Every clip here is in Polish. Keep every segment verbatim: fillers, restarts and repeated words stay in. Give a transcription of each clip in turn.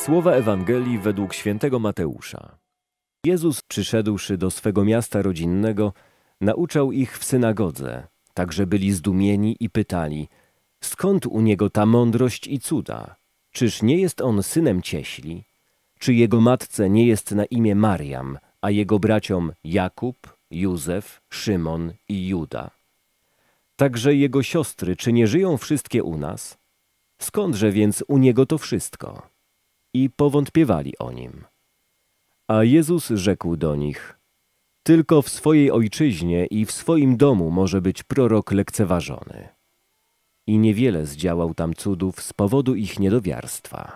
Słowa Ewangelii według świętego Mateusza. Jezus, przyszedłszy do swego miasta rodzinnego, nauczał ich w synagodze, tak że byli zdumieni i pytali, skąd u niego ta mądrość i cuda? Czyż nie jest on synem cieśli? Czy jego matce nie jest na imię Mariam, a jego braciom Jakub, Józef, Szymon i Juda? Także jego siostry, czy nie żyją wszystkie u nas? Skądże więc u niego to wszystko? I powątpiewali o nim. A Jezus rzekł do nich, tylko w swojej ojczyźnie i w swoim domu może być prorok lekceważony. I niewiele zdziałał tam cudów z powodu ich niedowiarstwa.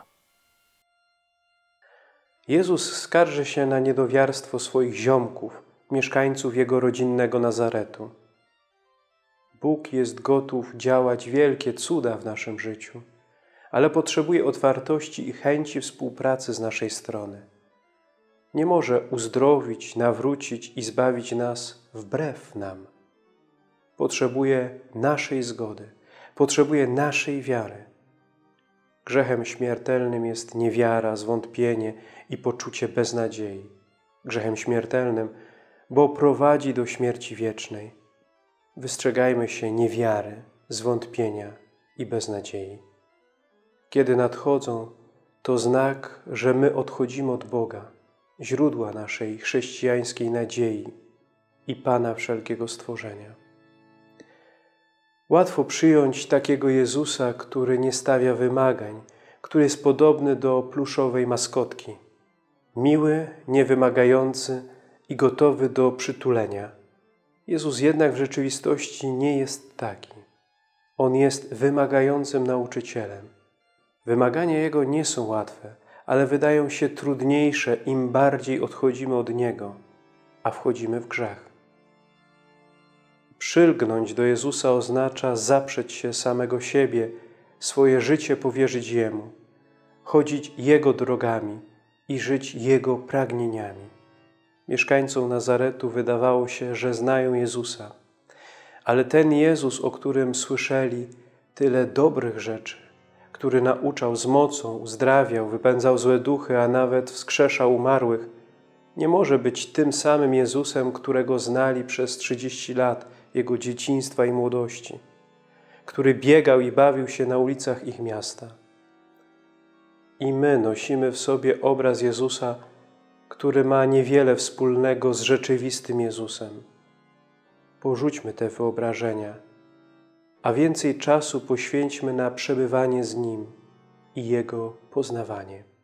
Jezus skarży się na niedowiarstwo swoich ziomków, mieszkańców Jego rodzinnego Nazaretu. Bóg jest gotów działać wielkie cuda w naszym życiu, ale potrzebuje otwartości i chęci współpracy z naszej strony. Nie może uzdrowić, nawrócić i zbawić nas wbrew nam. Potrzebuje naszej zgody, potrzebuje naszej wiary. Grzechem śmiertelnym jest niewiara, zwątpienie i poczucie beznadziei. Grzechem śmiertelnym, bo prowadzi do śmierci wiecznej. Wystrzegajmy się niewiary, zwątpienia i beznadziei. Kiedy nadchodzą, to znak, że my odchodzimy od Boga, źródła naszej chrześcijańskiej nadziei i Pana wszelkiego stworzenia. Łatwo przyjąć takiego Jezusa, który nie stawia wymagań, który jest podobny do pluszowej maskotki. Miły, niewymagający i gotowy do przytulenia. Jezus jednak w rzeczywistości nie jest taki. On jest wymagającym nauczycielem. Wymagania Jego nie są łatwe, ale wydają się trudniejsze, im bardziej odchodzimy od Niego, a wchodzimy w grzech. Przylgnąć do Jezusa oznacza zaprzeć się samego siebie, swoje życie powierzyć Jemu, chodzić Jego drogami i żyć Jego pragnieniami. Mieszkańcom Nazaretu wydawało się, że znają Jezusa, ale ten Jezus, o którym słyszeli tyle dobrych rzeczy, który nauczał z mocą, uzdrawiał, wypędzał złe duchy, a nawet wskrzeszał umarłych, nie może być tym samym Jezusem, którego znali przez trzydzieści lat Jego dzieciństwa i młodości, który biegał i bawił się na ulicach ich miasta. I my nosimy w sobie obraz Jezusa, który ma niewiele wspólnego z rzeczywistym Jezusem. Porzućmy te wyobrażenia, a więcej czasu poświęćmy na przebywanie z Nim i Jego poznawanie.